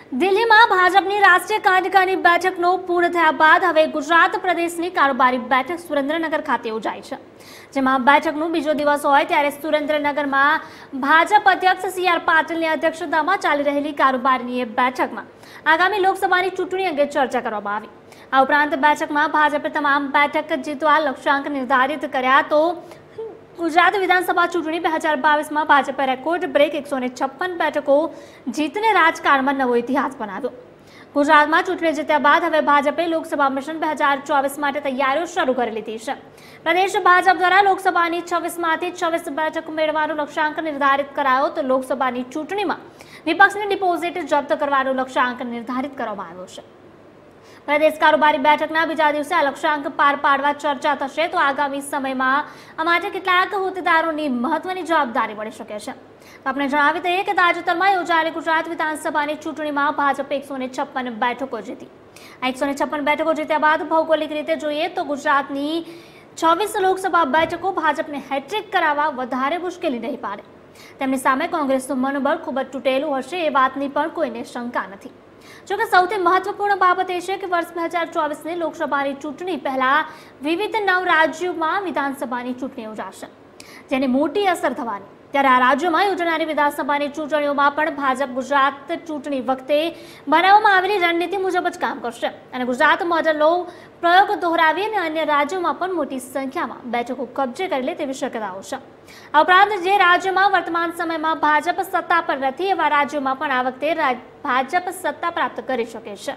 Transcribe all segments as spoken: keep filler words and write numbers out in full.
दिल्ली में भाजपा राष्ट्रीय कार्यकारिणी बैठकનો પૂર્ણ થયા બાદ હવે ગુજરાત પ્રદેશની કારોબારી બેઠક સુરેન્દ્રનગર ખાતે યોજાઈ છે, જેમાં બેઠકનો બીજો દિવસ હોય ત્યારે સુરેન્દ્રનગરમાં ભાજપ અધ્યક્ષ સી આર પાટીલની અધ્યક્ષતામાં ચાલી રહેલી કારોબારીની બેઠકમાં આગામી લોકસભાની ચૂંટણી અંગે ચર્ચા કરવામાં આવી। આ ઉપરાંત બેઠકમાં ભાજપે તમામ બેઠક જીતવા લક્ષ્યાંક નિર્ધારિત કર્યા તો गुजरात विधानसभा चूंटणी બે હજાર બાવીસ में भाजपे रेकॉर्ड ब्रेक एक सौ छप्पन बैठकों जीतने राजकारण में नवो इतिहास बनाव्यो। गुजरात में चूंटणी जीत्या बाद हवे भाजपे लोकसभा मिशन બે હજાર ચોવીસ माटे तैयारीओ शरू करी लीधी छे। प्रदेश भाजप द्वारा लोकसभानी छब्बीस मांथी छब्बीस बैठक मेळवવાનો लक्ष्यांक निर्धारित करायो तो लोकसभानी चूंटणीमां विपक्षनी डिपोजिट जप्त करવાનો लक्ष्यांक निर्धारित करवामां आव्यो छे। प्रदेश कारोबारी बैठकना बीजा दिवसे आ लक्ष्यांक पार पाडवा चर्चा थशे तो आगामी समयमां आ माटे केटलाक होद्देदारोनी महत्वनी जवाबदारी मळी शके छे। आपणे जणावी दઈએ કે તાજેતરમાં યોજાયેલી ગુજરાત વિધાનસભાની ચૂંટણીમાં ભાજપે એક સौ છપ્પન બેઠકો જીતી। આ એક સौ છપ્પન બેઠકો જીત્યા બાદ ભૌગોલિક રીતે જોઈએ તો ગુજરાતની છવ્વીસ લોકસભા બેઠકો ભાજપને હેટ્રિક કરાવવા વધારે મુશ્કેલી નહીં પાડે। તેમની સામે કોંગ્રેસનું મનોબળ ખૂબ જ તૂટેલું હશે એ વાતની પણ કોઈને શંકા નથી। જો કે સૌથી મહત્વપૂર્ણ બાબત એ છે કે વર્ષ બે હજાર ચોવીસની લોકસભાની ચૂંટણી પહેલા વિવિધ નવ રાજ્યોમાં વિધાનસભાની ચૂંટણી યોજાશે, જેની મોટી અસર થવાની। ત્યારે આ રાજ્યોમાં યોજાનારી વિધાનસભાની ચૂંટણીઓમાં પણ ભાજપ ગુજરાત ચૂંટણી વખતે બનાવવામાં આવેલી રણનીતિ મુજબ જ કામ કરશે અને ગુજરાત મોડલનો પ્રયોગ દોહરાવી અને અન્ય રાજ્યોમાં પણ મોટી સંખ્યામાં બેઠકો કબજે કરી લે તેવી શક્યતાઓ છે। આ ઉપરાંત જે રાજ્યોમાં વર્તમાન સમયમાં ભાજપ સત્તા પર નથી એવા રાજ્યોમાં પણ આ વખતે ભાજપ સત્તા પ્રાપ્ત કરી શકે છે।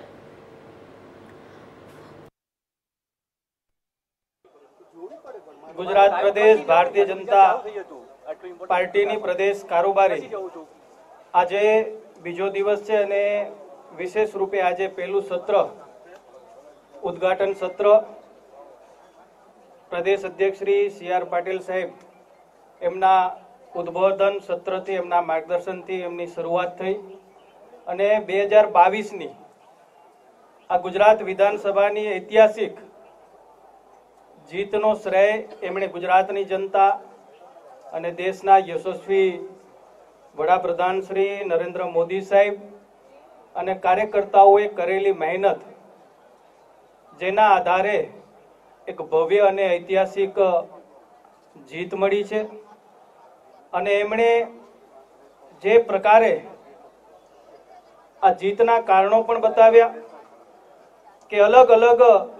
गुजरात प्रदेश भारतीय जनता पार्टी प्रदेश कारोबारी आज बीजो दिवस है अने विशेष रूपे आज पहलू सत्र उद्घाटन सत्र प्रदेश अध्यक्ष श्री सी आर पाटील साहेब एमना उद्बोधन सत्र थी एमना मार्गदर्शन थी एमनी शुरुआत थई अने બે હજાર બાવીસ नी आ गुजरात विधानसभा नी ऐतिहासिक जीतनो श्रेय एमणे गुजरातनी जनता अने देशना यशस्वी वडाप्रधान श्री नरेंद्र मोदी साहेब अने कार्यकर्ताओए करेली मेहनत जेना आधारे एक भव्य अने ऐतिहासिक जीत मळी छे अने एमणे जे प्रकारे आ जीतना कारणों पण बताव्या के अलग अलग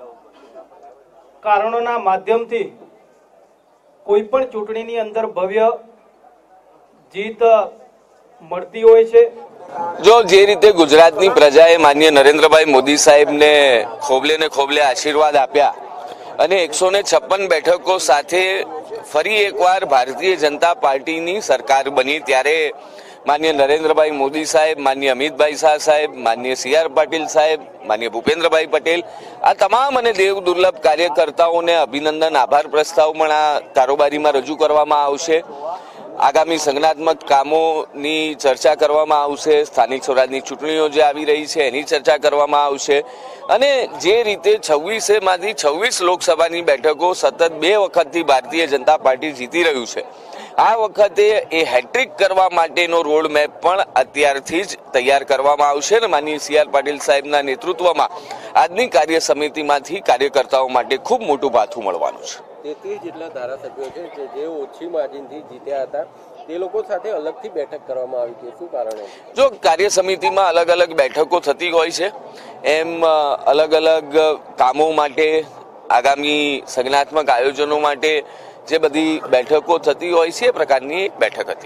कारणों माध्यम थी कोईपण चूंटणीनी अंदर भव्य जीत मळती होय छे। जो जे रीते गुजरातनी प्रजाए माननीय नरेंद्रभाई मोदी साहेब ने खोबले ने खोबले आशीर्वाद आप्या अने एक सौ छप्पन बैठकों साथे फरी एकवार भारतीय जनता पार्टीनी सरकार बनी त्यारे माननीय नरेंद्रभाई मोदी साहेब, माननीय अमित भाई शाह साहेब, माननीय सी आर पाटील साहेब, माननीय भूपेन्द्र भाई पटेल आ तमाम अने देव दुर्लभ कार्यकर्ताओं ने अभिनंदन आभार प्रस्ताव पण आ कारोबारी में रजू करवामां आवशे। आगामी संज्ञात्मक कामोनी चर्चा करवामां आवशे। स्थानिक स्वराजनी चूंटणीओ जे आवी रही छे एनी चर्चा करवामां आवशे अने जे रीते छब्बीस मांथी छब्बीस लोकसभानी बैठको सतत बे वखतथी भारतीय जनता पार्टी जीती रह्युं छे आ वखते ए हेट्रिक करवा माटेनो रोड मैप पण अत्यारथी ज तैयार करवामां आवशे ने माननीय सी आर पाटील साहेबना नेतृत्वमां आजनी कार्य समितिमांथी कार्यकर्ताओ माटे खूब मोटुं भाथुं मळवानुं छे। तेत्रीस जेटला धारासभ्यो छे जे ओછી માર્જિનથી જીત્યા હતા તે લોકો સાથે અલગથી બેઠક કરવામાં આવી છે, શું કારણ છે? જો કાર્ય સમિતિમાં અલગ અલગ બેઠકો થતી હોય છે એમ અલગ અલગ કામો માટે આગામી સંજ્ઞાત્મક આયોજનો માટે જે બધી બેઠકો થતી હોય છે એ પ્રકારની એક બેઠક હતી।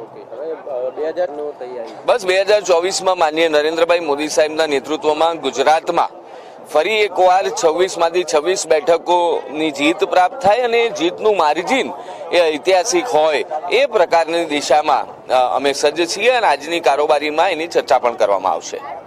બસ બે હજાર ચોવીસ માં માનનીય નરેન્દ્રભાઈ મોદી સાહેબના નેતૃત્વમાં ગુજરાતમાં ફરી એકવાર છવ્વીસ માંથી છવ્વીસ બેઠકોની જીત પ્રાપ્ત થાય અને જીતનું માર્જિન એ ઐતિહાસિક હોય એ પ્રકારની દિશામાં અમે સજ્જ છીએ અને આજની કારોબારીમાં એની ચર્ચા પણ કરવામાં આવશે।